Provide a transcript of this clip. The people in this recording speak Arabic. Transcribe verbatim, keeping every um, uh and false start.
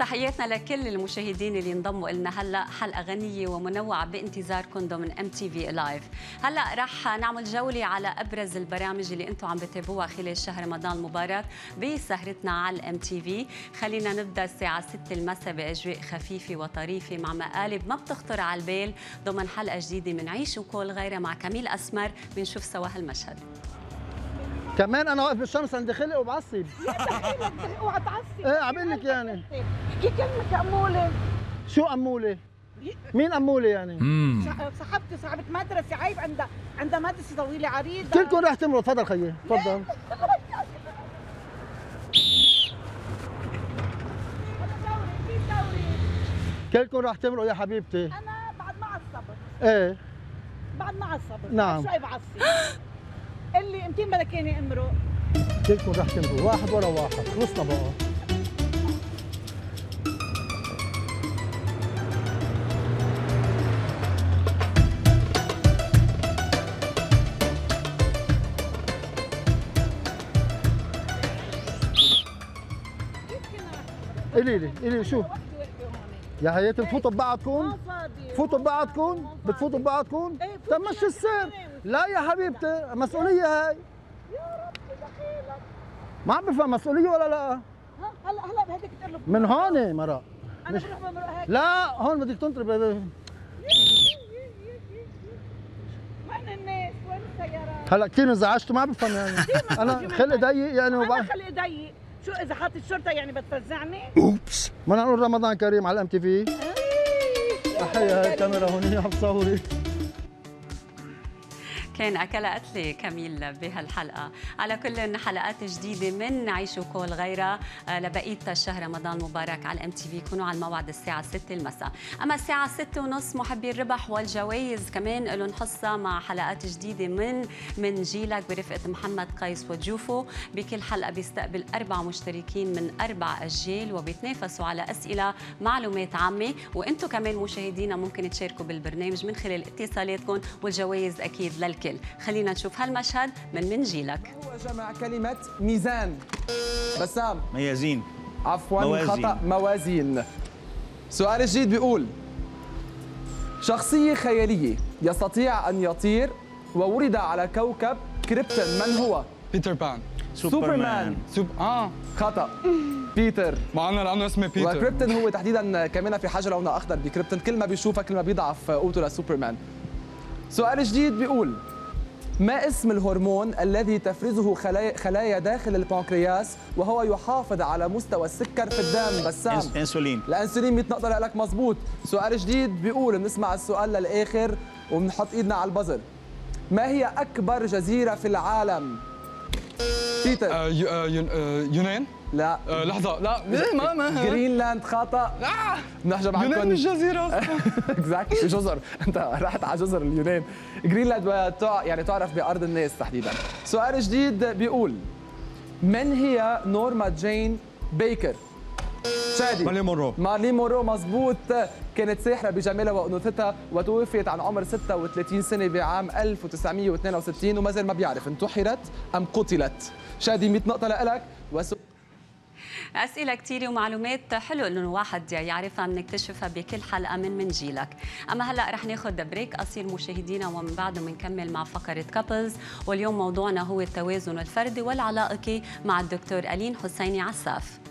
تحياتنا لكل المشاهدين اللي انضموا لنا هلا، حلقه غنيه ومنوعه بانتظاركم ضمن ام تي في لايف. هلا رح نعمل جوله على ابرز البرامج اللي انتم عم بتابعوها خلال شهر رمضان المبارك بسهرتنا على الام تي في. خلينا نبدا الساعه ستة المساء باجواء خفيفه وطريفه مع مقالب ما بتخطر على البال ضمن حلقه جديده من عيش وكل غيرها مع كميل اسمر. بنشوف سوا هالمشهد. كمان انا واقف بالشمس عند خلق وبعصب. اوعى تعصب. ايه عم بقول لك يعني كي كلمة أمولة. شو أمولة؟ مين أمولة يعني؟ صاحبتي صاحبة مدرسة، عيب عندها عندها مدرسة طويلة عريضة. كلكم رح تمروا. تفضل خيي تفضل. كلكم رح تمروا يا حبيبتي. أنا بعد ما عصبت. ايه بعد ما عصبت. نعم. شوي بعصب. اللي امتين بدك اياني امرق؟ كلكم رح تمروا واحد ورا واحد. خلصنا بقى. قولي لي قولي لي شو؟ يا حياتي بتفوتوا ببعضكم؟ بتفوتوا ببعضكم؟ بتفوتوا ببعضكم؟ طب مشي السير. لا يا حبيبتي مسؤولية هاي. يا ربي دخيلك. ما عم بفهم مسؤولية ولا لا؟ ها هلا هلا بدك تقلب من هون مرق. انا بروح بمرق هيك. لا هون بدك تنطري. وين الناس؟ وين السيارات؟ هلا كثير انزعجتوا ما عم بفهم يعني. انا خلقي ضيق يعني انا وبعد خلقي ضيق. شو اذا حاطط الشرطه يعني بتفزعني؟ اوبس. بدنا نقول رمضان كريم على الام تي في. احيا هاي الكاميرا هون عم تصوري. كان أكلها قتلة كميل بهالحلقة. على كل حلقات جديدة من عيش وكل غيرها لبقية شهر رمضان المبارك على الام تي في. كونوا على الموعد الساعة ستة المساء. أما الساعة ستة ونص محبي الربح والجوائز كمان لهم حصة مع حلقات جديدة من من جيلك برفقة محمد قيس وجوفو. بكل حلقة بيستقبل أربع مشتركين من أربع أجيال وبيتنافسوا على أسئلة معلومات عامة. وأنتم كمان مشاهدينا ممكن تشاركوا بالبرنامج من خلال اتصالاتكم والجوائز أكيد للكل. خلينا نشوف هالمشهد من من جيلك. هو جمع كلمة ميزان. بسام. ميازين. عفوا موازين. خطأ. موازين. سؤال جديد بيقول: شخصية خيالية يستطيع أن يطير وولد على كوكب كريبتون، من هو؟ بيتر بان. سوبرمان. سوب اه خطأ. بيتر. معنا لانه اسمه بيتر. وكريبتون هو تحديدا كمان في حاجة لونها أخضر بكريبتون، كل ما بيشوفها كل ما بيضعف قوته لسوبرمان. سؤال جديد بيقول: ما اسم الهرمون الذي تفرزه خلايا, خلايا داخل البنكرياس وهو يحافظ على مستوى السكر في الدم؟ بسام. انسولين. الانسولين. مية نقطة لك مزبوط. سؤال جديد بيقول، بنسمع السؤال للآخر وبنحط ايدنا على البزر. ما هي أكبر جزيرة في العالم؟ بيتر. آه ي... آه ين... آه يونان. لا. آه لحظة. لا ما ما جرينلاند. خطأ. آه. بنحجب عنكم. يونان مش جزيرة. اكزاكتلي جزر. انت رحت على جزر اليونان. جرينلاند يعني تعرف بأرض الناس تحديدا. سؤال جديد بيقول: من هي نورما جين بيكر؟ شادي. مارلين مونرو. مارلين مونرو مزبوط. كانت ساحرة بجمالها وأنوثتها وتوفيت عن عمر ستة وثلاثين سنة بعام ألف وتسعمية واثنين وستين وما زال ما بيعرف انتحرت أم قتلت. شادي مية نقطة لك. وسو... أسئلة كثيرة ومعلومات حلو إنه الواحد يعرفها بنكتشفها بكل حلقة من من جيلك. أما هلا رح ناخذ بريك قصير مشاهدينا ومن بعده بنكمل مع فقرة كابلز. واليوم موضوعنا هو التوازن الفردي والعلائقي مع الدكتور ألين حسيني عساف.